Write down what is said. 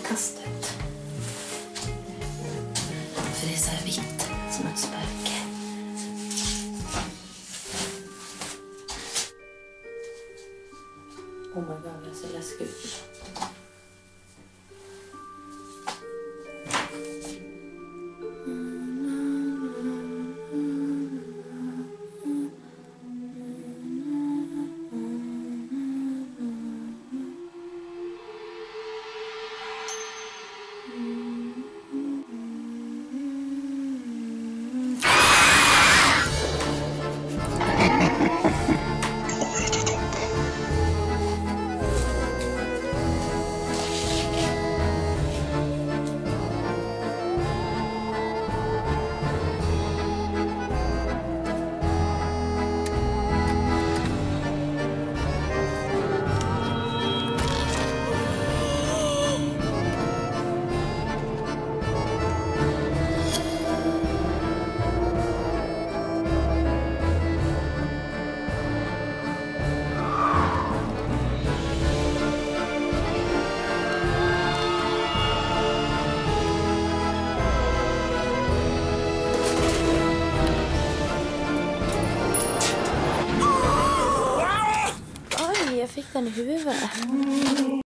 kastet. För det är så här vitt som ett spöke. Oh my god, det ser läskigt ut. Jag fick den i huvudet.